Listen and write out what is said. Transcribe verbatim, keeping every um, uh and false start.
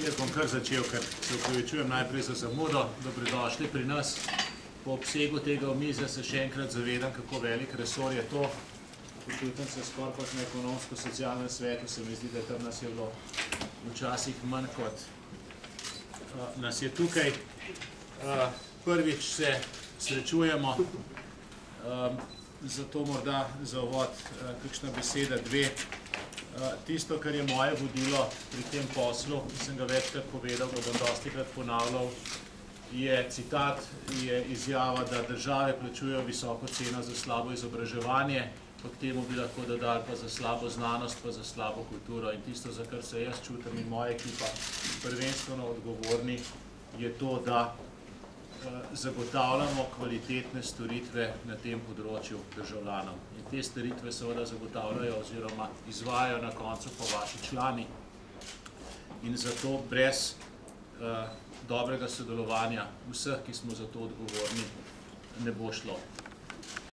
Jaz bom kar začel, ker se upravičujem najprej za zamudo. Dobrodošli pri nas. Po obsegu tega omizja se še enkrat zavedam, kako velik resor je to. Počutim se skoraj kot na ekonomsko-socialnem svetu, se mi zdi, da tam nas je bilo včasih manj kot uh, nas je tukaj. Uh, prvič se srečujemo, um, zato morda za uvod uh, kakšna beseda, dve. Uh, tisto, kar je moje vodilo pri tem poslu, ki sem ga večkrat povedal, ga bom dostikrat ponavljal, je citat, je izjava, da države plačujejo visoko ceno za slabo izobraževanje, pa k temu bi lahko dodali pa za slabo znanost, pa za slabo kulturo. In tisto, za kar se jaz čutim in moja ekipa prvenstveno odgovorni, je to, da zagotavljamo kvalitetne storitve na tem področju državljanom. In te storitve seveda zagotavljajo oziroma izvajajo na koncu pa vaši člani. In zato brez uh, dobrega sodelovanja vseh, ki smo za to odgovorni, ne bo šlo.